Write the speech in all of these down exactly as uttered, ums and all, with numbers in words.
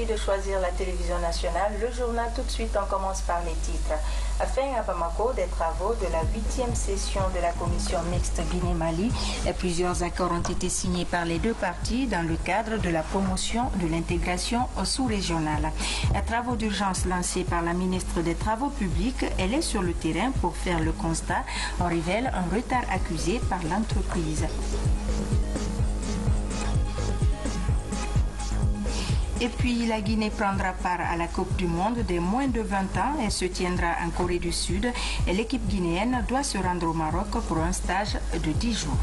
Merci de choisir la télévision nationale. Le journal, tout de suite, on commence par les titres. Fin à Bamako des travaux de la huitième session de la commission mixte Guinée-Mali. Plusieurs accords ont été signés par les deux parties dans le cadre de la promotion de l'intégration sous-régionale. Travaux d'urgence lancés par la ministre des Travaux publics. Elle est sur le terrain pour faire le constat. On révèle un retard accusé par l'entreprise. Et puis, la Guinée prendra part à la Coupe du Monde des moins de vingt ans. Elle se tiendra en Corée du Sud. Et l'équipe guinéenne doit se rendre au Maroc pour un stage de dix jours.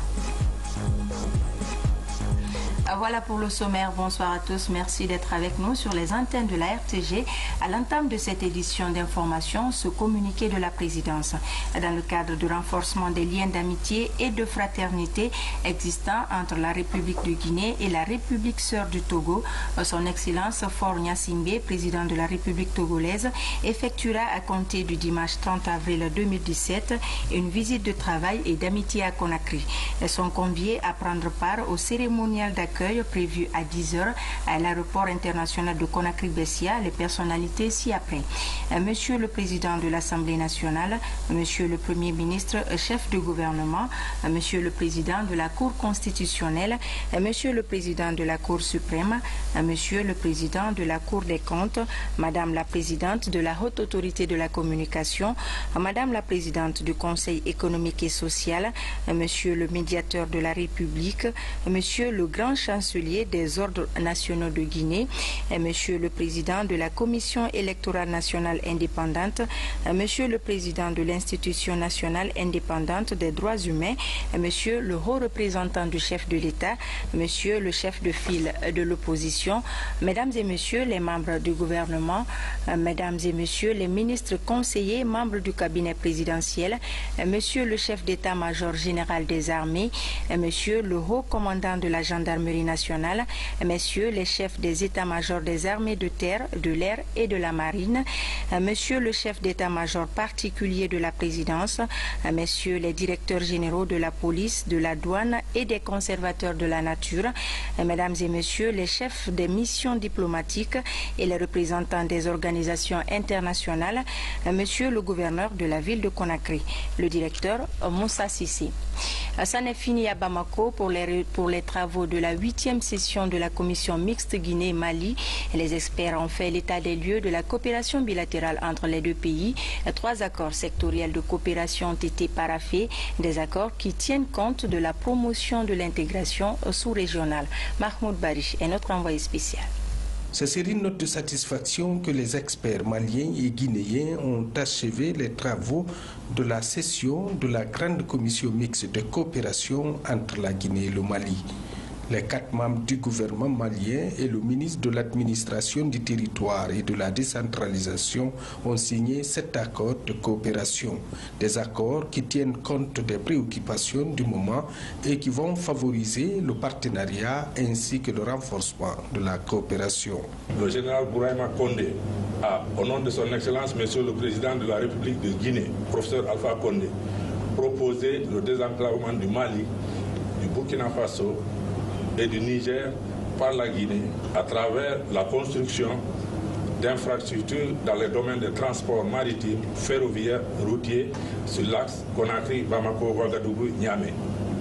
Voilà pour le sommaire. Bonsoir à tous. Merci d'être avec nous sur les antennes de la R T G. À l'entame de cette édition d'information, ce communiqué de la présidence. Dans le cadre du renforcement des liens d'amitié et de fraternité existants entre la République de Guinée et la République sœur du Togo, son Excellence Faure Gnassingbé, président de la République togolaise, effectuera à compter du dimanche trente avril deux mille dix-sept une visite de travail et d'amitié à Conakry. Elles sont conviées à prendre part au cérémonial d'accueil prévu à dix heures à l'aéroport international de Conakry-Bessia, les personnalités ci-après. Monsieur le Président de l'Assemblée nationale, Monsieur le Premier ministre, chef de gouvernement, Monsieur le Président de la Cour constitutionnelle, Monsieur le Président de la Cour suprême, Monsieur le Président de la Cour des comptes, Madame la Présidente de la Haute Autorité de la Communication, Madame la Présidente du Conseil économique et social, Monsieur le Médiateur de la République, Monsieur le Grand chancelier des ordres nationaux de Guinée, Monsieur le Président de la Commission électorale nationale indépendante, Monsieur le Président de l'Institution nationale indépendante des droits humains, Monsieur le haut représentant du chef de l'État, Monsieur le chef de file de l'opposition, Mesdames et Messieurs les membres du gouvernement, Mesdames et Messieurs les ministres conseillers, membres du cabinet présidentiel, Monsieur le chef d'état-major général des armées, Monsieur le haut commandant de la gendarmerie nationale, messieurs les chefs des états-majors des armées de terre, de l'air et de la marine, monsieur le chef d'état-major particulier de la présidence, messieurs les directeurs généraux de la police, de la douane et des conservateurs de la nature, mesdames et messieurs les chefs des missions diplomatiques et les représentants des organisations internationales, monsieur le gouverneur de la ville de Conakry, le directeur Moussa Sissi. Ça n'est fini à Bamako pour les, pour les travaux de la huitième session de la commission mixte Guinée-Mali. Les experts ont fait l'état des lieux de la coopération bilatérale entre les deux pays. Trois accords sectoriels de coopération ont été paraphés, des accords qui tiennent compte de la promotion de l'intégration sous-régionale. Mahmoud Barish est notre envoyé spécial. C'est sur une note de satisfaction que les experts maliens et guinéens ont achevé les travaux de la session de la grande commission mixte de coopération entre la Guinée et le Mali. Les quatre membres du gouvernement malien et le ministre de l'administration du territoire et de la décentralisation ont signé sept accords de coopération. Des accords qui tiennent compte des préoccupations du moment et qui vont favoriser le partenariat ainsi que le renforcement de la coopération. Le général Bouraïma Condé a, au nom de son Excellence, Monsieur le Président de la République de Guinée, professeur Alpha Condé, proposé le désenclavement du Mali, du Burkina Faso et du Niger par la Guinée à travers la construction d'infrastructures dans les domaines de transport maritime, ferroviaire, routier sur l'axe Conakry, Bamako, Ouagadougou, Niamey.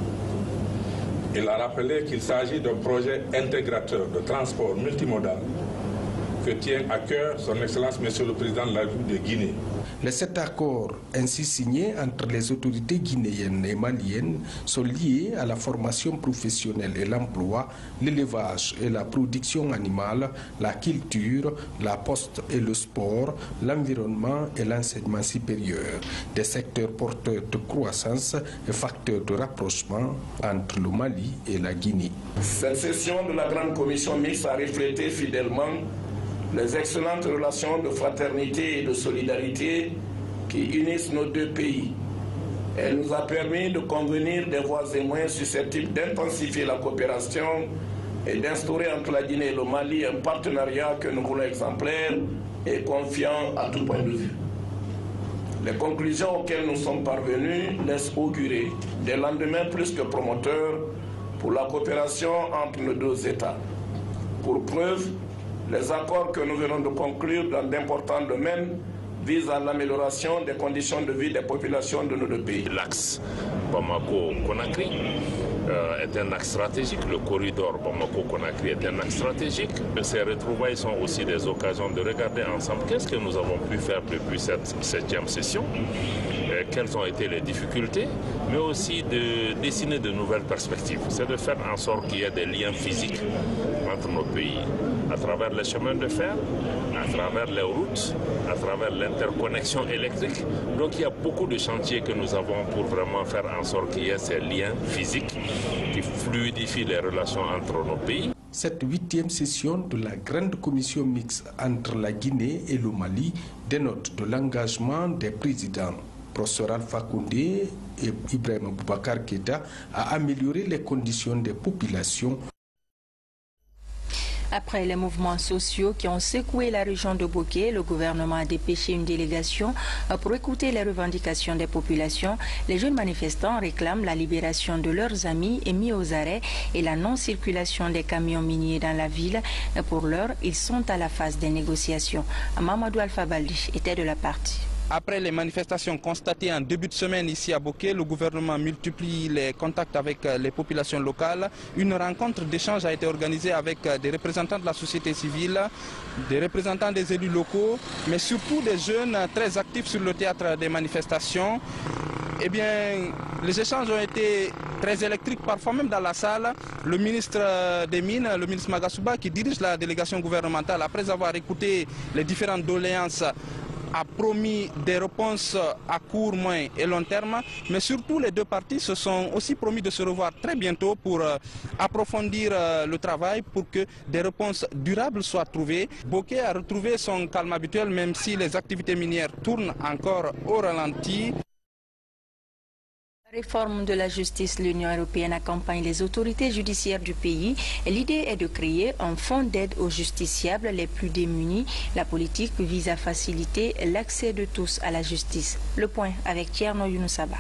Il a rappelé qu'il s'agit d'un projet intégrateur de transport multimodal que tient à cœur son Excellence Monsieur le Président de la République de Guinée. Les sept accords ainsi signés entre les autorités guinéennes et maliennes sont liés à la formation professionnelle et l'emploi, l'élevage et la production animale, la culture, la poste et le sport, l'environnement et l'enseignement supérieur, des secteurs porteurs de croissance et facteurs de rapprochement entre le Mali et la Guinée. Cette session de la Grande Commission mixte a reflété fidèlement les excellentes relations de fraternité et de solidarité qui unissent nos deux pays. Elle nous a permis de convenir des voies et moyens susceptibles d'intensifier la coopération et d'instaurer entre la Guinée et le Mali un partenariat que nous voulons exemplaire et confiant à tout point de vue. Les conclusions auxquelles nous sommes parvenus laissent augurer des lendemains plus que promoteurs pour la coopération entre nos deux États. Pour preuve, Les accords que nous venons de conclure dans d'importants domaines visent à l'amélioration des conditions de vie des populations de nos deux pays. L'axe Bamako-Conakry euh, est un axe stratégique. Le corridor Bamako-Conakry est un axe stratégique. Ces retrouvailles sont aussi des occasions de regarder ensemble qu'est-ce que nous avons pu faire depuis cette septième session, euh, quelles ont été les difficultés, mais aussi de dessiner de nouvelles perspectives. C'est de faire en sorte qu'il y ait des liens physiques entre nos pays, à travers les chemins de fer, à travers les routes, à travers l'interconnexion électrique. Donc il y a beaucoup de chantiers que nous avons pour vraiment faire en sorte qu'il y ait ces liens physiques qui fluidifient les relations entre nos pays. Cette huitième session de la grande commission mixte entre la Guinée et le Mali dénote de l'engagement des présidents professeur Alpha Condé et Ibrahima Boubacar Keïta à améliorer les conditions des populations. Après les mouvements sociaux qui ont secoué la région de Boké, le gouvernement a dépêché une délégation pour écouter les revendications des populations. Les jeunes manifestants réclament la libération de leurs amis mis aux arrêts et la non-circulation des camions miniers dans la ville. Pour l'heure, ils sont à la phase des négociations. Mamadou Alpha Baldi était de la partie. Après les manifestations constatées en début de semaine ici à Boké, le gouvernement multiplie les contacts avec les populations locales. Une rencontre d'échange a été organisée avec des représentants de la société civile, des représentants des élus locaux, mais surtout des jeunes très actifs sur le théâtre des manifestations. Eh bien, les échanges ont été très électriques, parfois même dans la salle. Le ministre des Mines, le ministre Magasuba, qui dirige la délégation gouvernementale, après avoir écouté les différentes doléances, a promis des réponses à court, moyen et long terme, mais surtout les deux parties se sont aussi promis de se revoir très bientôt pour euh, approfondir euh, le travail pour que des réponses durables soient trouvées. Boké a retrouvé son calme habituel même si les activités minières tournent encore au ralenti. Réforme de la justice, l'Union européenne accompagne les autorités judiciaires du pays. L'idée est de créer un fonds d'aide aux justiciables les plus démunis. La politique vise à faciliter l'accès de tous à la justice. Le point avec Tierno Younoussaba.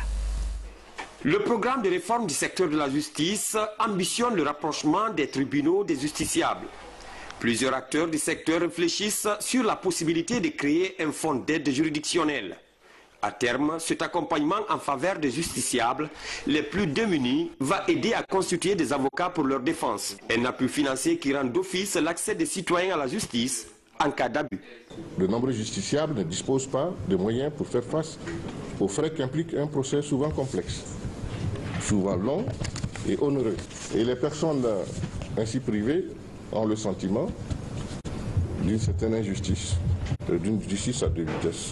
Le programme de réforme du secteur de la justice ambitionne le rapprochement des tribunaux des justiciables. Plusieurs acteurs du secteur réfléchissent sur la possibilité de créer un fonds d'aide juridictionnelle. À terme, cet accompagnement en faveur des justiciables les plus démunis va aider à constituer des avocats pour leur défense. Un appui financier qui rend d'office l'accès des citoyens à la justice en cas d'abus. De nombreux justiciables ne disposent pas de moyens pour faire face aux frais qu'implique un procès souvent complexe, souvent long et onéreux. Et les personnes ainsi privées ont le sentiment d'une certaine injustice, d'une justice à deux vitesses.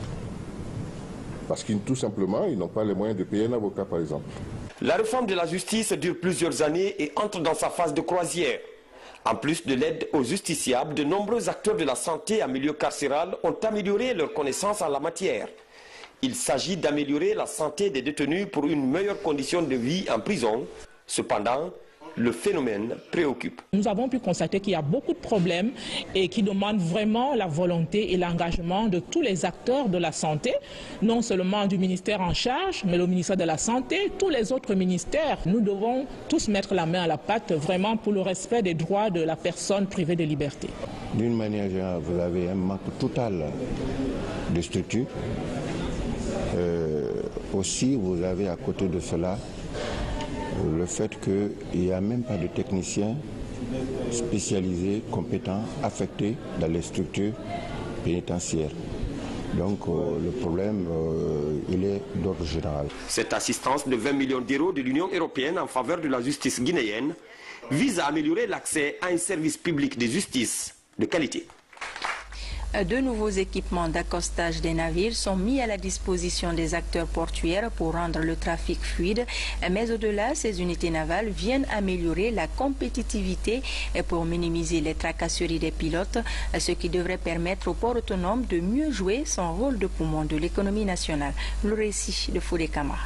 Parce qu'ils tout simplement, ils n'ont pas les moyens de payer un avocat, par exemple. La réforme de la justice dure plusieurs années et entre dans sa phase de croisière. En plus de l'aide aux justiciables, de nombreux acteurs de la santé en milieu carcéral ont amélioré leurs connaissances en la matière. Il s'agit d'améliorer la santé des détenus pour une meilleure condition de vie en prison. Cependant, le phénomène préoccupe. Nous avons pu constater qu'il y a beaucoup de problèmes et qui demandent vraiment la volonté et l'engagement de tous les acteurs de la santé, non seulement du ministère en charge, mais le ministère de la Santé, tous les autres ministères. Nous devons tous mettre la main à la pâte vraiment pour le respect des droits de la personne privée de liberté. D'une manière générale, vous avez un manque total de structures. Euh, aussi, vous avez à côté de cela le fait qu'il n'y a même pas de techniciens spécialisés, compétents, affectés dans les structures pénitentiaires. Donc euh, le problème, euh, il est d'ordre général. Cette assistance de vingt millions d'euros de l'Union européenne en faveur de la justice guinéenne vise à améliorer l'accès à un service public de justice de qualité. De nouveaux équipements d'accostage des navires sont mis à la disposition des acteurs portuaires pour rendre le trafic fluide. Mais au-delà, ces unités navales viennent améliorer la compétitivité et pour minimiser les tracasseries des pilotes, ce qui devrait permettre au port autonome de mieux jouer son rôle de poumon de l'économie nationale. Le récit de Foudé Camara.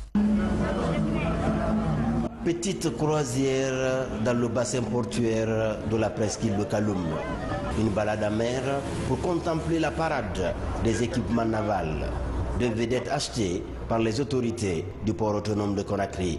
Petite croisière dans le bassin portuaire de la presqu'île de Kaloum. Une balade à mer pour contempler la parade des équipements navals, de vedettes achetées par les autorités du port autonome de Conakry.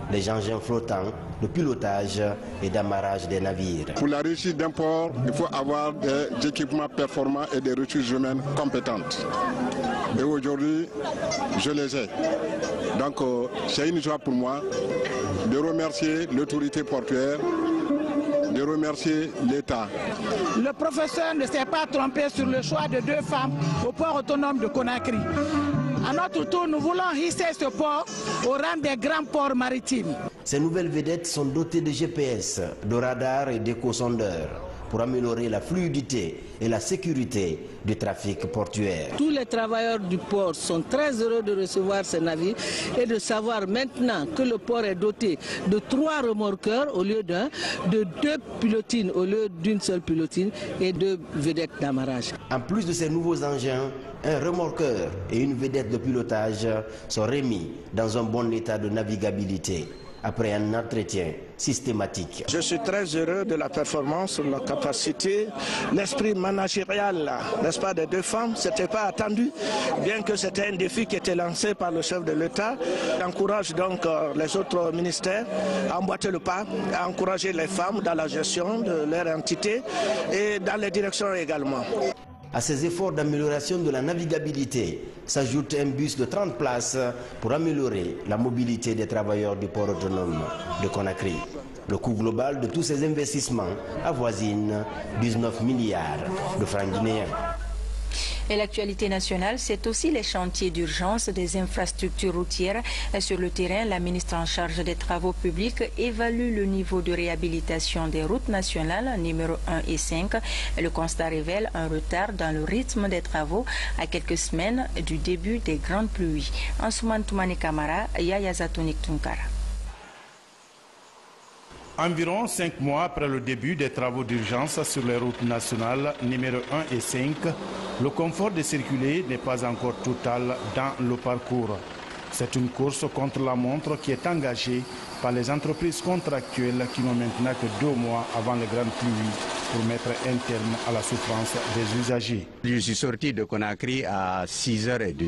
les engins flottants, le pilotage et d'amarrage des navires. Pour la réussite d'un port, il faut avoir des équipements performants et des ressources humaines compétentes. Et aujourd'hui, je les ai. Donc euh, c'est une joie pour moi de remercier l'autorité portuaire, de remercier l'État. Le professeur ne s'est pas trompé sur le choix de deux femmes au port autonome de Conakry. À notre tour, nous voulons hisser ce port au rang des grands ports maritimes. Ces nouvelles vedettes sont dotées de G P S, de radars et d'éco-sondeurs pour améliorer la fluidité et la sécurité du trafic portuaire. Tous les travailleurs du port sont très heureux de recevoir ces navires et de savoir maintenant que le port est doté de trois remorqueurs au lieu d'un, de deux pilotines au lieu d'une seule pilotine et deux vedettes d'amarrage. En plus de ces nouveaux engins, un remorqueur et une vedette de pilotage sont remis dans un bon état de navigabilité après un entretien systématique. Je suis très heureux de la performance, de la capacité, l'esprit managérial, n'est-ce pas, des deux femmes. Ce n'était pas attendu, bien que c'était un défi qui était lancé par le chef de l'État. J'encourage donc les autres ministères à emboîter le pas, à encourager les femmes dans la gestion de leur entité et dans les directions également. À ces efforts d'amélioration de la navigabilité s'ajoute un bus de trente places pour améliorer la mobilité des travailleurs du port autonome de Conakry. Le coût global de tous ces investissements avoisine dix-neuf milliards de francs guinéens. Et l'actualité nationale, c'est aussi les chantiers d'urgence des infrastructures routières. Sur le terrain, la ministre en charge des travaux publics évalue le niveau de réhabilitation des routes nationales numéro un et cinq. Le constat révèle un retard dans le rythme des travaux à quelques semaines du début des grandes pluies. Ansoumane Toumane Kamara, Yaya Zatonik Tunkara. Environ cinq mois après le début des travaux d'urgence sur les routes nationales numéro un et cinq, le confort de circuler n'est pas encore total dans le parcours. C'est une course contre la montre qui est engagée par les entreprises contractuelles qui n'ont maintenant que deux mois avant les grandes pluies pour mettre un terme à la souffrance des usagers. Je suis sorti de Conakry à six heures trente.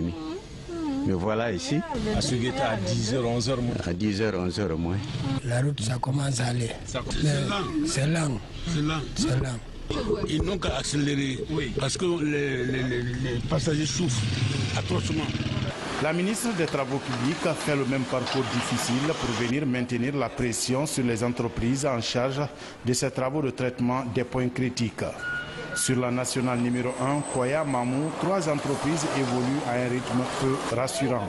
Me voilà ici. À Sugueta à dix heures, onze heures moins. À dix heures, onze heures moins. La route, ça commence à aller. C'est lent. C'est lent. C'est lent. Ils n'ont qu'à accélérer oui. Parce que les, les, les, les passagers souffrent atrocement. La ministre des Travaux publics fait le même parcours difficile pour venir maintenir la pression sur les entreprises en charge de ces travaux de traitement des points critiques. Sur la nationale numéro un, Koya Mamou, trois entreprises évoluent à un rythme peu rassurant.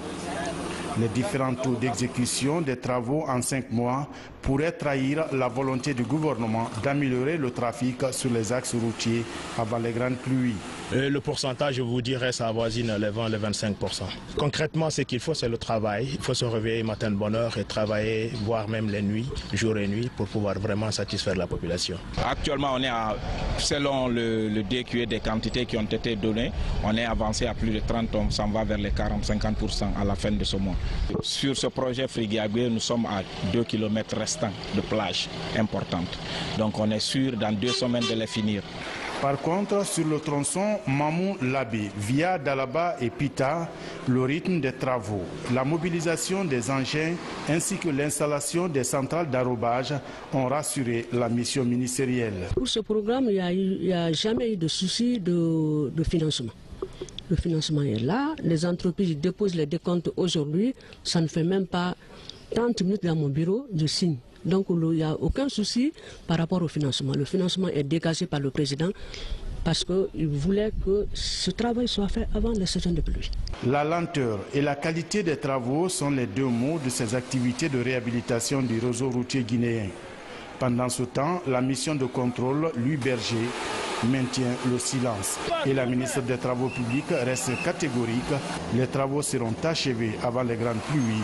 Les différents taux d'exécution des travaux en cinq mois pourraient trahir la volonté du gouvernement d'améliorer le trafic sur les axes routiers avant les grandes pluies. Et le pourcentage, je vous dirais, ça avoisine les vingt, les vingt-cinq pour cent. Concrètement, ce qu'il faut, c'est le travail. Il faut se réveiller matin de bonne heure et travailler, voire même les nuits, jour et nuit, pour pouvoir vraiment satisfaire la population. Actuellement, on est à, selon le, le D Q E des quantités qui ont été données, on est avancé à plus de trente, on s'en va vers les quarante à cinquante pour cent à la fin de ce mois. Sur ce projet Frigiagué, nous sommes à deux kilomètres restants de plage importantes. Donc on est sûr dans deux semaines de les finir. Par contre, sur le tronçon Mamou-Labé, via Dalaba et Pita, le rythme des travaux, la mobilisation des engins ainsi que l'installation des centrales d'arrobage ont rassuré la mission ministérielle. Pour ce programme, il n'y a, a jamais eu de souci de, de financement. Le financement est là, les entreprises déposent les décomptes aujourd'hui, ça ne fait même pas trente minutes dans mon bureau, je signe. Donc il n'y a aucun souci par rapport au financement. Le financement est dégagé par le président parce qu'il voulait que ce travail soit fait avant la saison de pluie. La lenteur et la qualité des travaux sont les deux mots de ces activités de réhabilitation du réseau routier guinéen. Pendant ce temps, la mission de contrôle, Louis Berger, maintient le silence. Et la ministre des Travaux publics reste catégorique. Les travaux seront achevés avant les grandes pluies.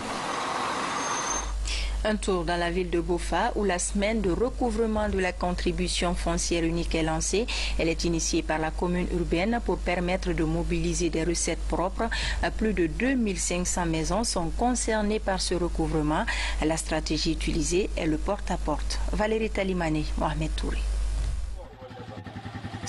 Un tour dans la ville de Bofa où la semaine de recouvrement de la contribution foncière unique est lancée. Elle est initiée par la commune urbaine pour permettre de mobiliser des recettes propres. Plus de deux mille cinq cents maisons sont concernées par ce recouvrement. La stratégie utilisée est le porte-à-porte. Valérie Talimane, Mohamed Touré.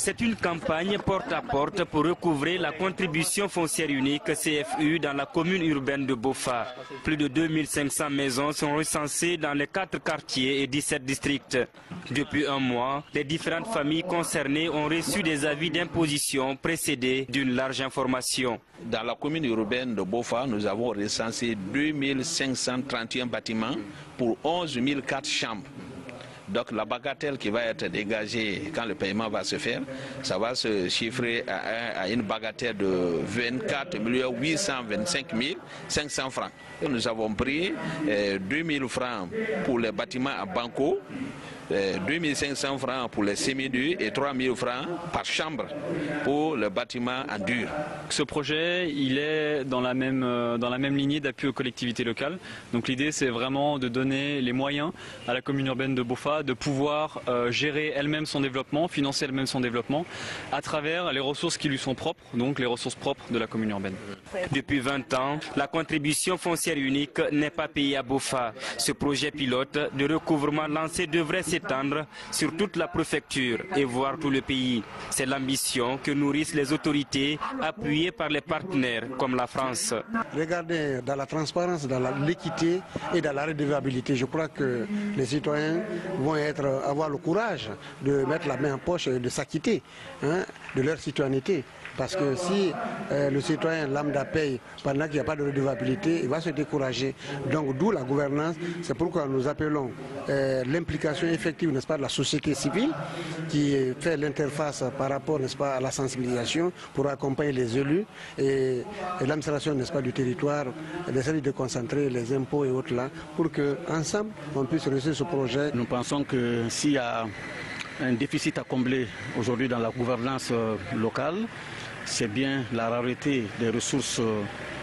C'est une campagne porte à porte pour recouvrer la contribution foncière unique C F U dans la commune urbaine de Bofa. Plus de deux mille cinq cents maisons sont recensées dans les quatre quartiers et dix-sept districts. Depuis un mois, les différentes familles concernées ont reçu des avis d'imposition précédés d'une large information. Dans la commune urbaine de Bofa, nous avons recensé deux mille cinq cent trente et un bâtiments pour onze mille quatre chambres. Donc la bagatelle qui va être dégagée quand le paiement va se faire, ça va se chiffrer à, un, à une bagatelle de vingt-quatre millions huit cent vingt-cinq mille cinq cents francs. Et nous avons pris euh, deux mille francs pour les bâtiments à banco, euh, deux mille cinq cents francs pour les semi-durs et trois mille francs par chambre pour le bâtiment en dur. Ce projet, il est dans la même, euh, dans la même lignée d'appui aux collectivités locales. Donc l'idée, c'est vraiment de donner les moyens à la commune urbaine de Bofa de pouvoir euh, gérer elle-même son développement, financer elle-même son développement à travers les ressources qui lui sont propres, donc les ressources propres de la commune urbaine. Depuis vingt ans, la contribution foncière unique n'est pas payée à Bofa. Ce projet pilote de recouvrement lancé devrait s'étendre sur toute la préfecture et voire tout le pays. C'est l'ambition que nourrissent les autorités appuyées par les partenaires comme la France. Regardez dans la transparence, dans l'équité et dans la redevabilité. Je crois que les citoyens vont être, avoir le courage de mettre la main en poche et de s'acquitter hein, de leur citoyenneté. Parce que si euh, le citoyen lambda paye pendant qu'il n'y a pas de redevabilité, il va se décourager. Donc d'où la gouvernance, c'est pourquoi nous appelons euh, l'implication effective, n'est-ce pas, de la société civile qui fait l'interface par rapport, n'est-ce pas, à la sensibilisation pour accompagner les élus et, et l'administration, n'est-ce pas, du territoire, d'essayer de concentrer les impôts et autres là pour qu'ensemble on puisse réussir ce projet. Nous pensons que s'il y a un déficit à combler aujourd'hui dans la gouvernance euh, locale, c'est bien la rareté des ressources euh,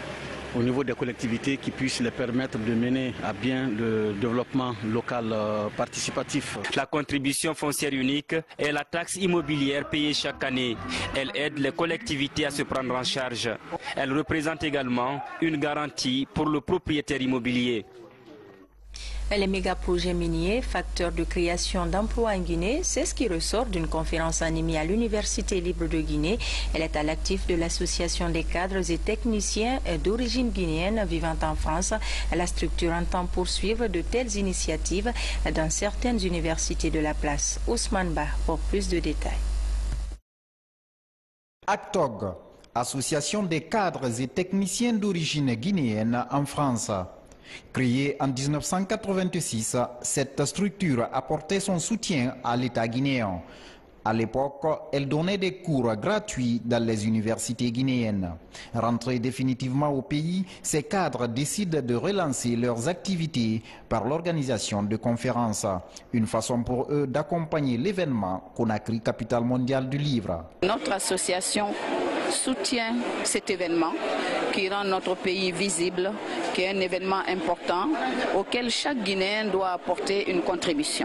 au niveau des collectivités qui puissent les permettre de mener à bien le développement local euh, participatif. La contribution foncière unique est la taxe immobilière payée chaque année. Elle aide les collectivités à se prendre en charge. Elle représente également une garantie pour le propriétaire immobilier. Les méga-projets miniers, facteurs de création d'emplois en Guinée, c'est ce qui ressort d'une conférence animée à l'Université libre de Guinée. Elle est à l'actif de l'Association des cadres et techniciens d'origine guinéenne vivant en France. La structure entend poursuivre de telles initiatives dans certaines universités de la place. Ousmane Ba pour plus de détails. ACTOG, Association des cadres et techniciens d'origine guinéenne en France. Créée en mille neuf cent quatre-vingt-six, cette structure apportait son soutien à l'État guinéen. À l'époque, elle donnait des cours gratuits dans les universités guinéennes. Rentrés définitivement au pays, ces cadres décident de relancer leurs activités par l'organisation de conférences. Une façon pour eux d'accompagner l'événement Conakry, capitale mondiale du livre. Notre association soutient cet événement qui rend notre pays visible, qui est un événement important auquel chaque Guinéen doit apporter une contribution.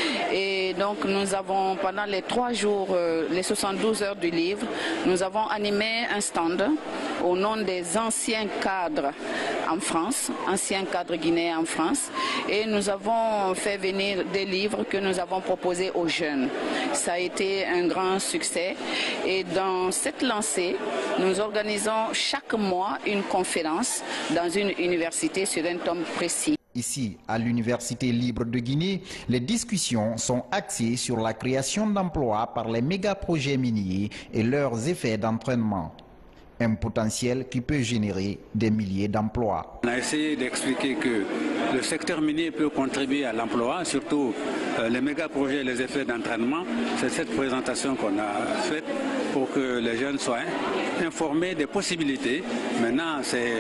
Et donc nous avons, pendant les trois jours, euh, les soixante-douze heures du livre, nous avons animé un stand au nom des anciens cadres en France, anciens cadres guinéens en France, et nous avons fait venir des livres que nous avons proposés aux jeunes. Ça a été un grand succès et dans cette lancée, nous organisons chaque mois une conférence dans une université sur un thème précis. Ici, à l'Université libre de Guinée, les discussions sont axées sur la création d'emplois par les méga-projets miniers et leurs effets d'entraînement. Un potentiel qui peut générer des milliers d'emplois. On a essayé d'expliquer que le secteur minier peut contribuer à l'emploi, surtout euh, les méga-projets et les effets d'entraînement. C'est cette présentation qu'on a faite pour que les jeunes soient informés des possibilités. Maintenant, c'est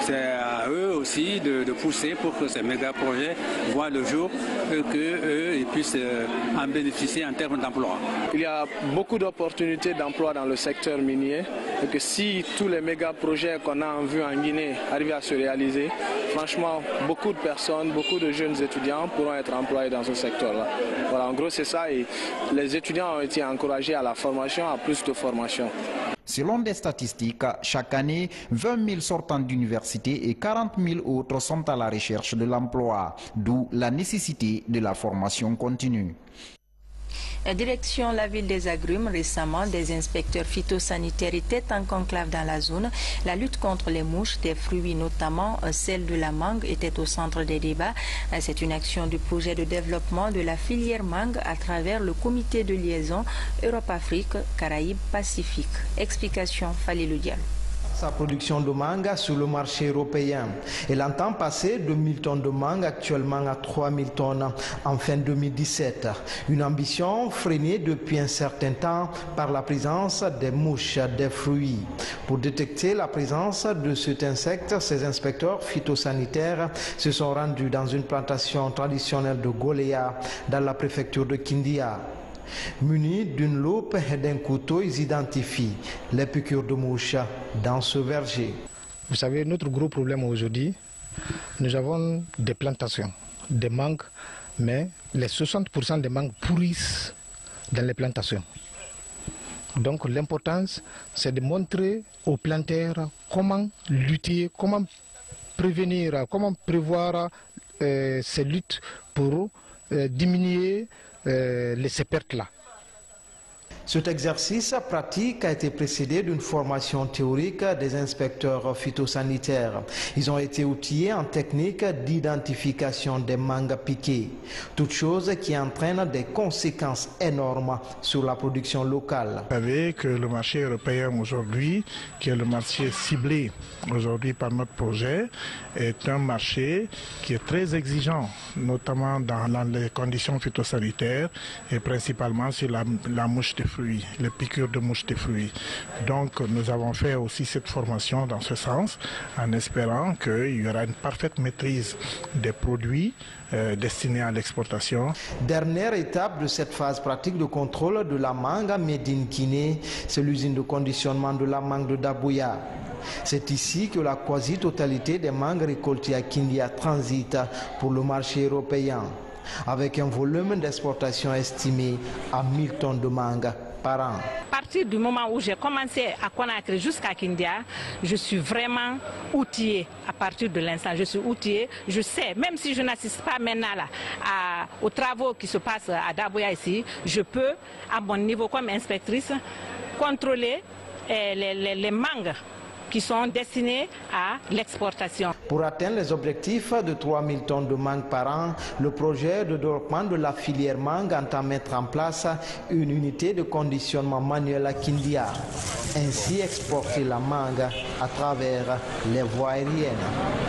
à eux aussi de, de pousser pour que ces méga-projets voient le jour et qu'eux puissent en bénéficier en termes d'emploi. Il y a beaucoup d'opportunités d'emploi dans le secteur minier et que si tous les méga-projets qu'on a en vue en Guinée arrivent à se réaliser, franchement, beaucoup de personnes, beaucoup de jeunes étudiants pourront être employés dans ce secteur-là. Voilà, en gros, c'est ça. Et les étudiants ont été encouragés à la formation, à plus de formation. Selon des statistiques, chaque année, vingt mille sortants d'université et quarante mille autres sont à la recherche de l'emploi, d'où la nécessité de la formation continue. Direction la ville des Agrumes, récemment, des inspecteurs phytosanitaires étaient en conclave dans la zone. La lutte contre les mouches des fruits, notamment celle de la mangue, était au centre des débats. C'est une action du projet de développement de la filière mangue à travers le comité de liaison Europe-Afrique, Caraïbes-Pacifique. Explication Falilou Diallo. Sa production de mangue sur le marché européen. Elle entend passer de mille tonnes de mangue actuellement à trois mille tonnes en fin deux mille dix-sept. Une ambition freinée depuis un certain temps par la présence des mouches des fruits. Pour détecter la présence de cet insecte, ces inspecteurs phytosanitaires se sont rendus dans une plantation traditionnelle de Goléa dans la préfecture de Kindia. Munis d'une loupe et d'un couteau, ils identifient les piqûres de mouches dans ce verger. Vous savez, notre gros problème aujourd'hui, nous avons des plantations, des mangues, mais les soixante pour cent des mangues pourrissent dans les plantations. Donc l'importance, c'est de montrer aux planteurs comment lutter, comment prévenir, comment prévoir euh, ces luttes pour euh, diminuer Euh, les, ces pertes-là. Cet exercice pratique a été précédé d'une formation théorique des inspecteurs phytosanitaires. Ils ont été outillés en technique d'identification des mangues piquées, toute chose qui entraîne des conséquences énormes sur la production locale. Vous savez que le marché européen aujourd'hui, qui est le marché ciblé aujourd'hui par notre projet, est un marché qui est très exigeant, notamment dans, dans les conditions phytosanitaires et principalement sur la, la mouche de fruits, les piqûres de mouches de fruits. Donc nous avons fait aussi cette formation dans ce sens, en espérant qu'il y aura une parfaite maîtrise des produits euh, destinés à l'exportation. Dernière étape de cette phase pratique de contrôle de la mangue made in Guinée, c'est l'usine de conditionnement de la mangue de Dabouya. C'est ici que la quasi-totalité des mangues récoltées à Kindia transite pour le marché européen, avec un volume d'exportation estimé à mille tonnes de mangue par an. À partir du moment où j'ai commencé à Conakry jusqu'à Kindia, je suis vraiment outillée. À partir de l'instant, je suis outillée. Je sais, même si je n'assiste pas maintenant là, à, aux travaux qui se passent à Dabouya ici, je peux, à mon niveau comme inspectrice, contrôler eh, les, les, les mangues qui sont destinés à l'exportation. Pour atteindre les objectifs de trois mille tonnes de mangue par an, le projet de développement de la filière mangue entend mettre en place une unité de conditionnement manuel à Kindia. Ainsi exporter la mangue à travers les voies aériennes.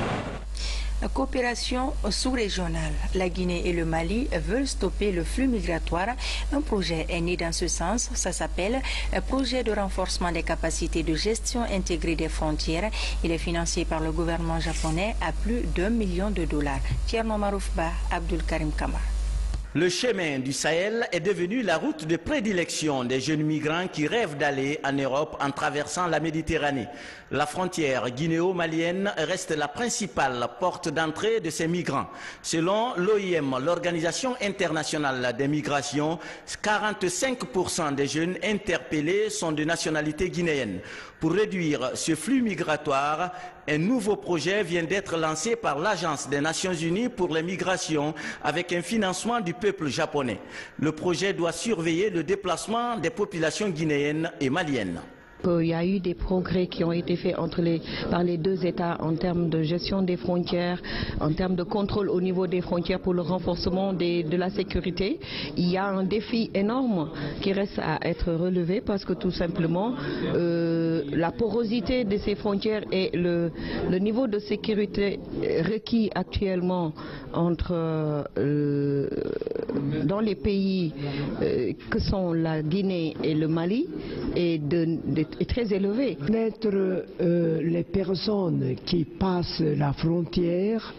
Coopération sous-régionale. La Guinée et le Mali veulent stopper le flux migratoire. Un projet est né dans ce sens. Ça s'appelle Projet de renforcement des capacités de gestion intégrée des frontières. Il est financé par le gouvernement japonais à plus d'un million de dollars. Tierno Maroufba, Abdul Karim Kamar. Le chemin du Sahel est devenu la route de prédilection des jeunes migrants qui rêvent d'aller en Europe en traversant la Méditerranée. La frontière guinéo-malienne reste la principale porte d'entrée de ces migrants. Selon l'O I M, l'Organisation internationale des migrations, quarante-cinq pour cent des jeunes interpellés sont de nationalité guinéenne. Pour réduire ce flux migratoire, un nouveau projet vient d'être lancé par l'Agence des Nations Unies pour les migrations avec un financement du peuple japonais. Le projet doit surveiller le déplacement des populations guinéennes et maliennes. Il y a eu des progrès qui ont été faits entre les, par les deux États en termes de gestion des frontières, en termes de contrôle au niveau des frontières pour le renforcement des, de la sécurité. Il y a un défi énorme qui reste à être relevé parce que tout simplement euh, la porosité de ces frontières et le, le niveau de sécurité requis actuellement entre, euh, dans les pays euh, que sont la Guinée et le Mali est de, de est très élevé. Connaître euh, les personnes qui passent la frontière,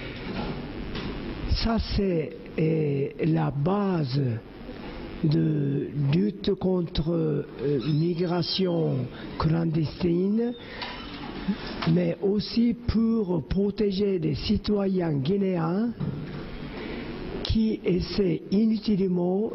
ça c'est euh, la base de lutte contre euh, migration clandestine, mais aussi pour protéger les citoyens guinéens qui essaient inutilement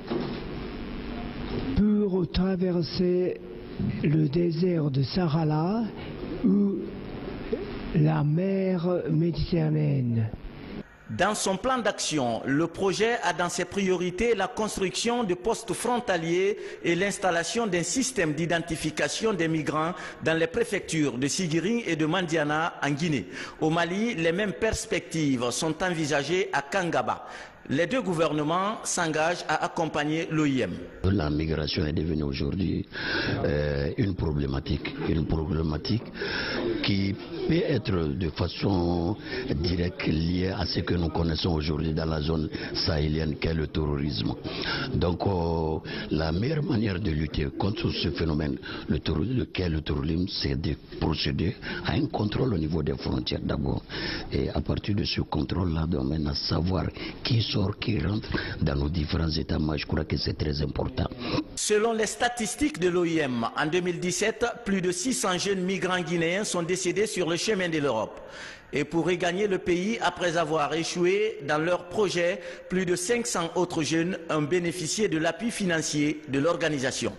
pour traverser le désert de Sahara ou la mer Méditerranéenne. Dans son plan d'action, le projet a dans ses priorités la construction de postes frontaliers et l'installation d'un système d'identification des migrants dans les préfectures de Siguiri et de Mandiana en Guinée. Au Mali, les mêmes perspectives sont envisagées à Kangaba. Les deux gouvernements s'engagent à accompagner l'O I M. La migration est devenue aujourd'hui euh, une problématique, une problématique qui peut être de façon directe liée à ce que nous connaissons aujourd'hui dans la zone sahélienne qu'est le terrorisme. Donc euh, la meilleure manière de lutter contre ce phénomène, le terrorisme, qu'est le terrorisme, c'est de procéder à un contrôle au niveau des frontières d'abord. Et à partir de ce contrôle-là, on va maintenant savoir qui sort, qui rentre dans nos différents États. Moi, je crois que c'est très important. Selon les statistiques de l'O I M, en deux mille dix-sept, plus de six cents jeunes migrants guinéens sont décédés sur le chemin de l'Europe. Et pour regagner le pays, après avoir échoué dans leur projet, plus de cinq cents autres jeunes ont bénéficié de l'appui financier de l'organisation.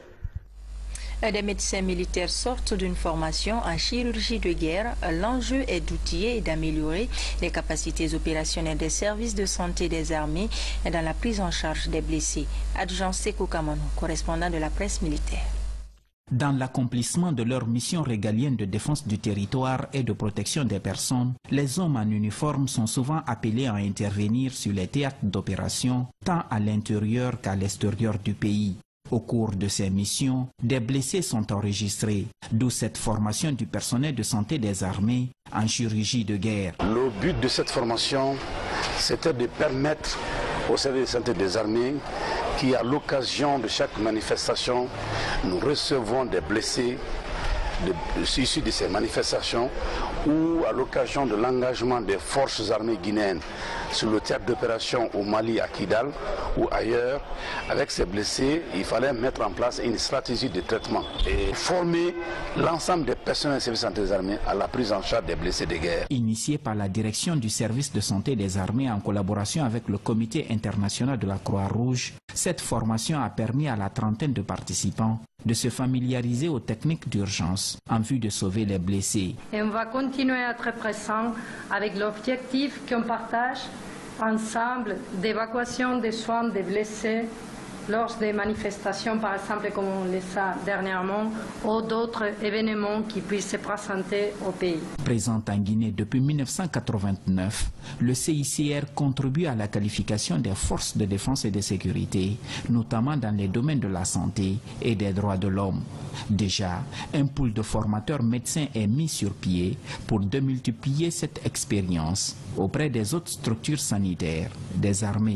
Des médecins militaires sortent d'une formation en chirurgie de guerre. L'enjeu est d'outiller et d'améliorer les capacités opérationnelles des services de santé des armées dans la prise en charge des blessés. Adjudant Sekou Kamano, correspondant de la presse militaire. Dans l'accomplissement de leur mission régalienne de défense du territoire et de protection des personnes, les hommes en uniforme sont souvent appelés à intervenir sur les théâtres d'opération, tant à l'intérieur qu'à l'extérieur du pays. Au cours de ces missions, des blessés sont enregistrés, d'où cette formation du personnel de santé des armées en chirurgie de guerre. Le but de cette formation, c'était de permettre au service de santé des armées qui, à l'occasion de chaque manifestation, nous recevons des blessés de, issus de ces manifestations ou à l'occasion de l'engagement des forces armées guinéennes sur le théâtre d'opération au Mali, à Kidal ou ailleurs. Avec ces blessés, il fallait mettre en place une stratégie de traitement et former l'ensemble des personnels des services de santé des armées à la prise en charge des blessés de guerre. Initiée par la direction du service de santé des armées en collaboration avec le comité international de la Croix-Rouge, cette formation a permis à la trentaine de participants de se familiariser aux techniques d'urgence en vue de sauver les blessés. Et on va continuer à être présent avec l'objectif qu'on partage ensemble d'évacuation des soins des blessés lors des manifestations, par exemple comme on les a dernièrement, ou d'autres événements qui puissent se présenter au pays. Présente en Guinée depuis mille neuf cent quatre-vingt-neuf, le C I C R contribue à la qualification des forces de défense et de sécurité, notamment dans les domaines de la santé et des droits de l'homme. Déjà, un pool de formateurs médecins est mis sur pied pour démultiplier cette expérience auprès des autres structures sanitaires des armées.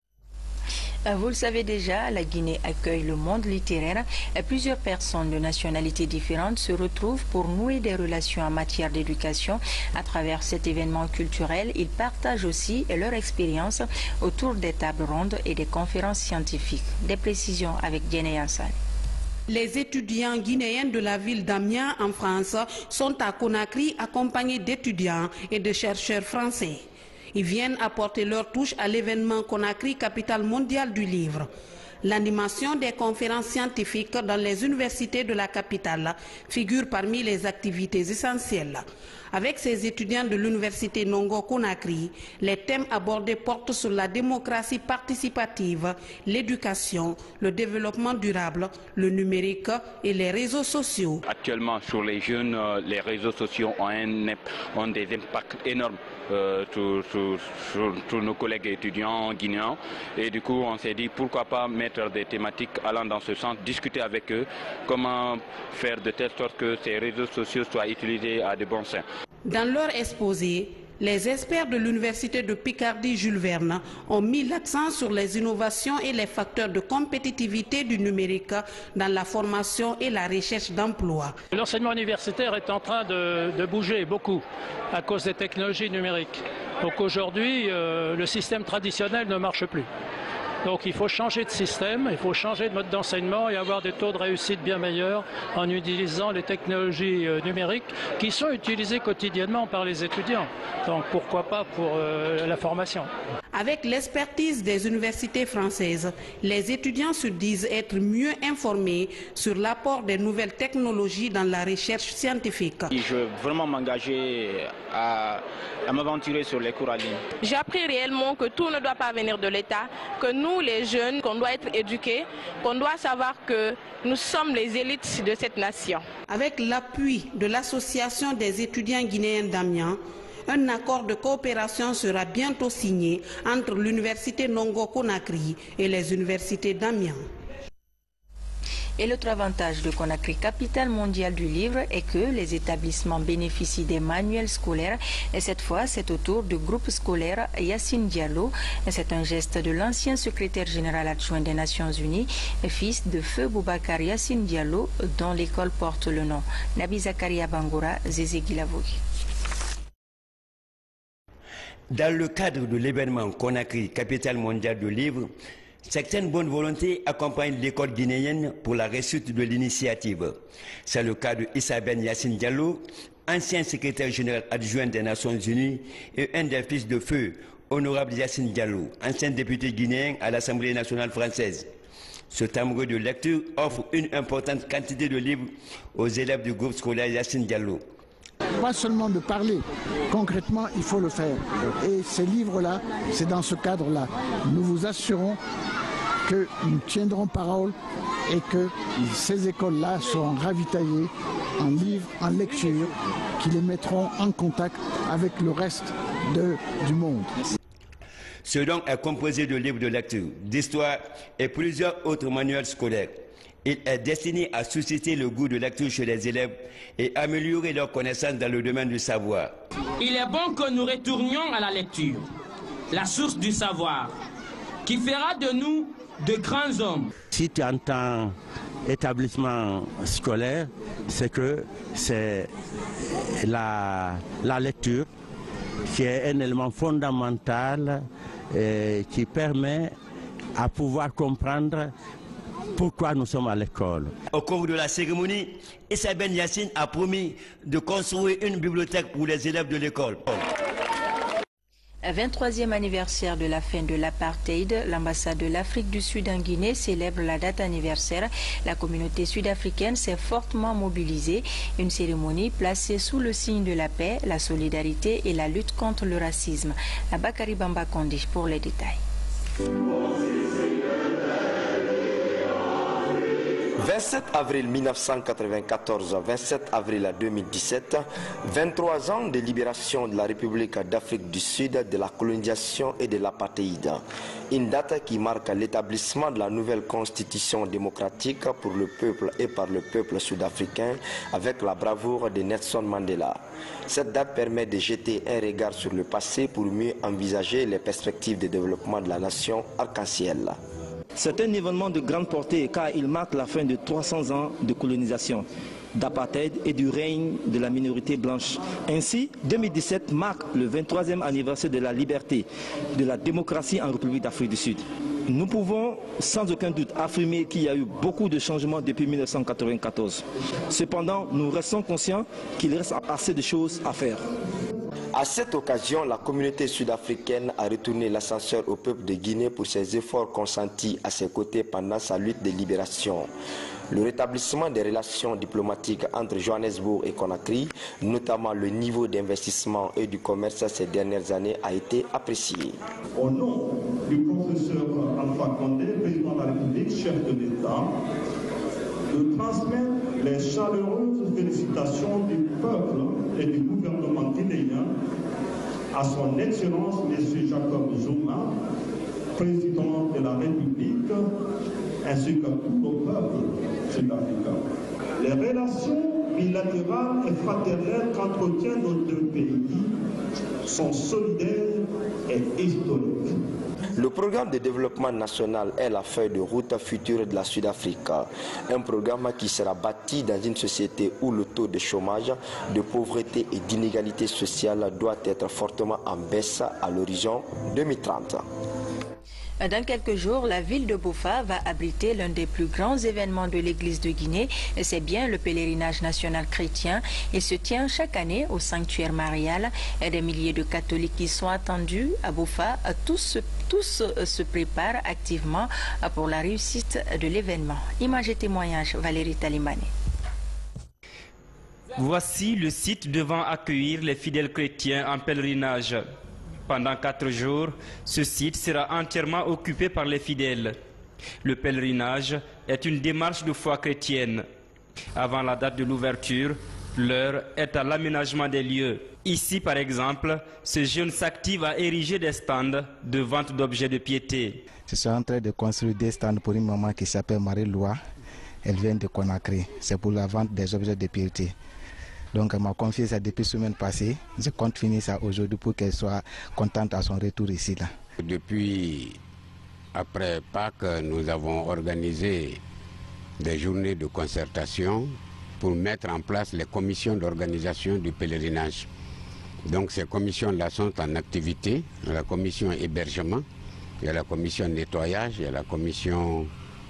Vous le savez déjà, la Guinée accueille le monde littéraire et plusieurs personnes de nationalités différentes se retrouvent pour nouer des relations en matière d'éducation. À travers cet événement culturel, ils partagent aussi leur expérience autour des tables rondes et des conférences scientifiques. Des précisions avec Djené Ansari. Les étudiants guinéens de la ville d'Amiens en France sont à Conakry accompagnés d'étudiants et de chercheurs français. Ils viennent apporter leur touche à l'événement Conakry, capitale mondiale du livre. L'animation des conférences scientifiques dans les universités de la capitale figure parmi les activités essentielles. Avec ces étudiants de l'université Nongo Conakry, les thèmes abordés portent sur la démocratie participative, l'éducation, le développement durable, le numérique et les réseaux sociaux. Actuellement, sur les jeunes, les réseaux sociaux ont, un, ont des impacts énormes euh, sur, sur, sur, sur nos collègues étudiants guinéens. Et du coup, on s'est dit pourquoi pas mettre des thématiques allant dans ce sens, discuter avec eux, comment faire de telle sorte que ces réseaux sociaux soient utilisés à de bons fins. Dans leur exposé, les experts de l'université de Picardie Jules Verne ont mis l'accent sur les innovations et les facteurs de compétitivité du numérique dans la formation et la recherche d'emploi. L'enseignement universitaire est en train de, de bouger beaucoup à cause des technologies numériques. Donc aujourd'hui, euh, le système traditionnel ne marche plus. Donc il faut changer de système, il faut changer de mode d'enseignement et avoir des taux de réussite bien meilleurs en utilisant les technologies euh, numériques qui sont utilisées quotidiennement par les étudiants. Donc pourquoi pas pour euh, la formation. Avec l'expertise des universités françaises, les étudiants se disent être mieux informés sur l'apport des nouvelles technologies dans la recherche scientifique. Je veux vraiment m'engager à, à m'aventurer sur les cours en ligne. J'ai appris réellement que tout ne doit pas venir de l'État, que nous les jeunes, qu'on doit être éduqués, qu'on doit savoir que nous sommes les élites de cette nation. Avec l'appui de l'Association des étudiants guinéens d'Amiens, un accord de coopération sera bientôt signé entre l'université Nongo Conakry et les universités d'Amiens. Et l'autre avantage de Conakry, capitale mondiale du livre, est que les établissements bénéficient des manuels scolaires. Et cette fois, c'est au tour du groupe scolaire Yacine Diallo. C'est un geste de l'ancien secrétaire général adjoint des Nations Unies, fils de feu Boubacar Yacine Diallo, dont l'école porte le nom. Nabi Zakaria Bangoura, Zézé Guilavogui. Dans le cadre de l'événement Conakry, capitale mondiale du livre, certaines bonnes volontés accompagnent l'école guinéenne pour la réussite de l'initiative. C'est le cas de Issa Ben Yacine Diallo, ancien secrétaire général adjoint des Nations Unies et un des fils de feu, honorable Yacine Diallo, ancien député guinéen à l'Assemblée nationale française. Ce tambour de lecture offre une importante quantité de livres aux élèves du groupe scolaire Yacine Diallo. Pas seulement de parler, concrètement il faut le faire. Et ces livres-là, c'est dans ce cadre-là. Nous vous assurons que nous tiendrons parole et que ces écoles-là seront ravitaillées en livres, en lecture, qui les mettront en contact avec le reste de, du monde. Ce don est composé de livres de lecture, d'histoire et plusieurs autres manuels scolaires. Il est destiné à susciter le goût de lecture chez les élèves et améliorer leurs connaissances dans le domaine du savoir. Il est bon que nous retournions à la lecture, la source du savoir, qui fera de nous de grands hommes. Si tu entends établissement scolaire, c'est que c'est la, la lecture qui est un élément fondamental et qui permet à pouvoir comprendre pourquoi nous sommes à l'école. Au cours de la cérémonie, Issa Ben Yacine a promis de construire une bibliothèque pour les élèves de l'école. vingt-troisième anniversaire de la fin de l'apartheid, l'ambassade de l'Afrique du Sud en Guinée célèbre la date anniversaire. La communauté sud-africaine s'est fortement mobilisée. Une cérémonie placée sous le signe de la paix, la solidarité et la lutte contre le racisme. Bakary Bamba Kondi pour les détails. vingt-sept avril mille neuf cent quatre-vingt-quatorze, vingt-sept avril deux mille dix-sept, vingt-trois ans de libération de la République d'Afrique du Sud de la colonisation et de l'apartheid. Une date qui marque l'établissement de la nouvelle constitution démocratique pour le peuple et par le peuple sud-africain avec la bravoure de Nelson Mandela. Cette date permet de jeter un regard sur le passé pour mieux envisager les perspectives de développement de la nation arc-en-ciel. C'est un événement de grande portée car il marque la fin de trois cents ans de colonisation, d'apartheid et du règne de la minorité blanche. Ainsi, deux mille dix-sept marque le vingt-troisième anniversaire de la liberté, de la démocratie en République d'Afrique du Sud. Nous pouvons sans aucun doute affirmer qu'il y a eu beaucoup de changements depuis mille neuf cent quatre-vingt-quatorze. Cependant, nous restons conscients qu'il reste assez de choses à faire. À cette occasion, la communauté sud-africaine a retourné l'ascenseur au peuple de Guinée pour ses efforts consentis à ses côtés pendant sa lutte de libération. Le rétablissement des relations diplomatiques entre Johannesburg et Conakry, notamment le niveau d'investissement et du commerce ces dernières années, a été apprécié. Au nom du professeur Alpha Condé, président de la République, chef de l'État, de transmettre les chaleureuses félicitations du peuple et du gouvernement guinéen à son Excellence M. Jacob Zuma, président de la République, ainsi qu'à tout le peuple sud-africain. Les relations bilatérales et fraternelles qu'entretiennent nos deux pays sont solidaires et historiques. Le programme de développement national est la feuille de route future de la Sud-Afrique. Un programme qui sera bâti dans une société où le taux de chômage, de pauvreté et d'inégalité sociale doit être fortement en baisse à l'horizon deux mille trente. Dans quelques jours, la ville de Boffa va abriter l'un des plus grands événements de l'Église de Guinée. C'est bien le pèlerinage national chrétien. Il se tient chaque année au sanctuaire marial. Des milliers de catholiques qui sont attendus à Boffa. Tous, tous se préparent activement pour la réussite de l'événement. Images et témoignages, Valérie Talimani. Voici le site devant accueillir les fidèles chrétiens en pèlerinage. Pendant quatre jours, ce site sera entièrement occupé par les fidèles. Le pèlerinage est une démarche de foi chrétienne. Avant la date de l'ouverture, l'heure est à l'aménagement des lieux. Ici, par exemple, ce jeune s'active à ériger des stands de vente d'objets de piété. Je suis en train de construire des stands pour une maman qui s'appelle Marie-Loa. Elle vient de Conakry. C'est pour la vente des objets de piété. Donc elle m'a confié ça depuis la semaine passée. Je compte finir ça aujourd'hui pour qu'elle soit contente à son retour ici. Là. Depuis après Pâques, nous avons organisé des journées de concertation pour mettre en place les commissions d'organisation du pèlerinage. Donc ces commissions-là sont en activité. La commission hébergement, il y a la commission nettoyage, il y a la commission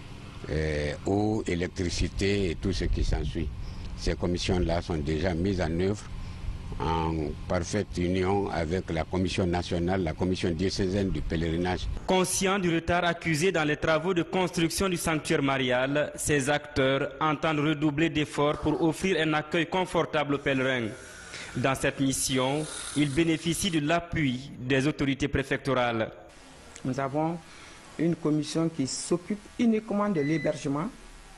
euh, eau, électricité et tout ce qui s'ensuit. Ces commissions-là sont déjà mises en œuvre en parfaite union avec la commission nationale, la commission diocésaine du pèlerinage. Conscients du retard accusé dans les travaux de construction du sanctuaire marial, ces acteurs entendent redoubler d'efforts pour offrir un accueil confortable aux pèlerins. Dans cette mission, ils bénéficient de l'appui des autorités préfectorales. Nous avons une commission qui s'occupe uniquement de l'hébergement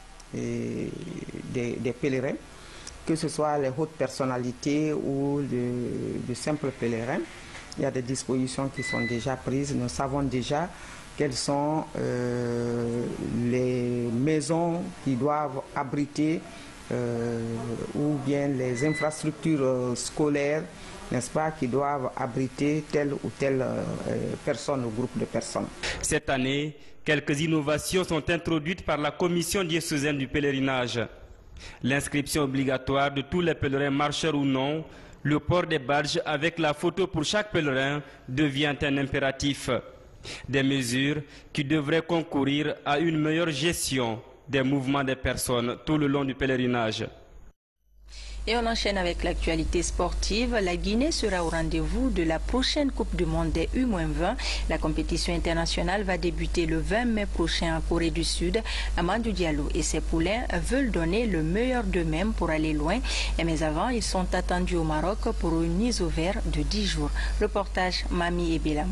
des, des pèlerins, que ce soit les hautes personnalités ou de, de simples pèlerins. Il y a des dispositions qui sont déjà prises. Nous savons déjà quelles sont euh, les maisons qui doivent abriter euh, ou bien les infrastructures euh, scolaires, n'est-ce pas, qui doivent abriter telle ou telle euh, personne ou groupe de personnes. Cette année, quelques innovations sont introduites par la commission diocésaine du pèlerinage. L'inscription obligatoire de tous les pèlerins, marcheurs ou non, le port des badges avec la photo pour chaque pèlerin devient un impératif. Des mesures qui devraient concourir à une meilleure gestion des mouvements des personnes tout le long du pèlerinage. Et on enchaîne avec l'actualité sportive. La Guinée sera au rendez-vous de la prochaine Coupe du Monde des U vingt. La compétition internationale va débuter le vingt mai prochain en Corée du Sud. Amadou Diallo et ses poulains veulent donner le meilleur d'eux-mêmes pour aller loin. Mais avant, ils sont attendus au Maroc pour une mise au vert de dix jours. Reportage Mami et Bélamou.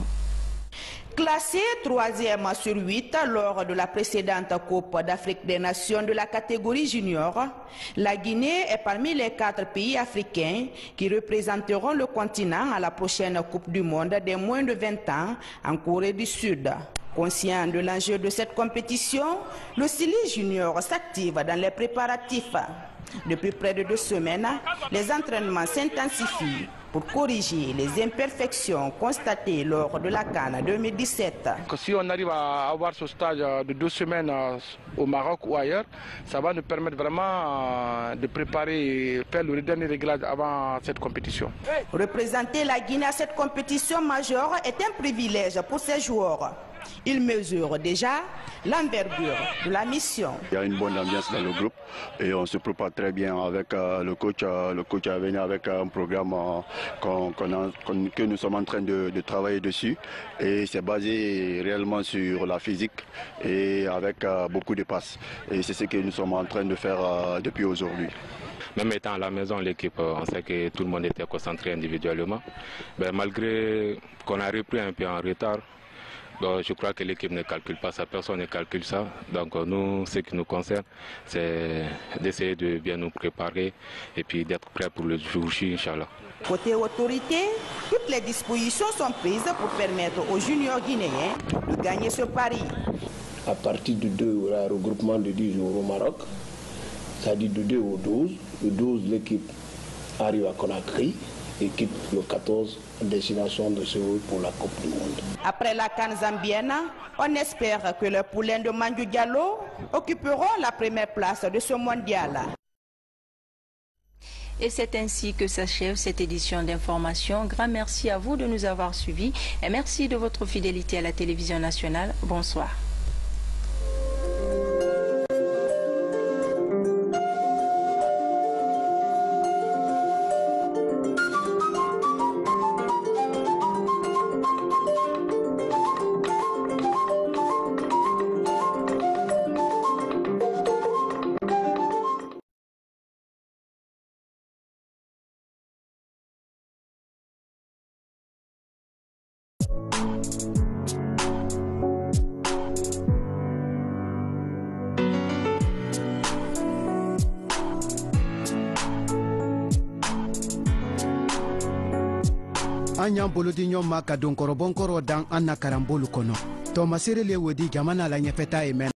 Classé troisième sur huit lors de la précédente Coupe d'Afrique des Nations de la catégorie junior, la Guinée est parmi les quatre pays africains qui représenteront le continent à la prochaine Coupe du Monde des moins de vingt ans en Corée du Sud. Conscient de l'enjeu de cette compétition, le Sili Junior s'active dans les préparatifs. Depuis près de deux semaines, les entraînements s'intensifient pour corriger les imperfections constatées lors de la CAN deux mille dix-sept. Si on arrive à avoir ce stage de deux semaines au Maroc ou ailleurs, ça va nous permettre vraiment de préparer et faire le dernier réglage avant cette compétition. Représenter la Guinée à cette compétition majeure est un privilège pour ces joueurs. Ils mesurent déjà l'envergure de la mission. Il y a une bonne ambiance dans le groupe et on se prépare très bien avec euh, le coach. Euh, le coach est venu avec un programme euh, qu'on, qu'on a, qu'on, que nous sommes en train de, de travailler dessus. Et c'est basé réellement sur la physique et avec euh, beaucoup de passes. Et c'est ce que nous sommes en train de faire euh, depuis aujourd'hui. Même étant à la maison, l'équipe, on sait que tout le monde était concentré individuellement. Mais malgré qu'on a repris un peu en retard, donc, je crois que l'équipe ne calcule pas ça, personne ne calcule ça. Donc nous, ce qui nous concerne, c'est d'essayer de bien nous préparer et puis d'être prêts pour le jour J, Inch'Allah. Côté autorité, toutes les dispositions sont prises pour permettre aux juniors guinéens de gagner ce pari. À partir du deux, il y aura un regroupement de dix jours au Maroc, c'est-à-dire du deux au douze. Le douze, l'équipe arrive à Conakry et quitte le quatorze à destination de Séoul pour la Coupe du Monde. Après la CAN zambienne, on espère que les poulains de Mandou Diallo occuperont la première place de ce mondial. Et c'est ainsi que s'achève cette édition d'information. Grand merci à vous de nous avoir suivis et merci de votre fidélité à la télévision nationale. Bonsoir. Anya bolodi nyoma ka don korobon koro dan anna karambolu kono to masere le wodi jamana la nyefeta emen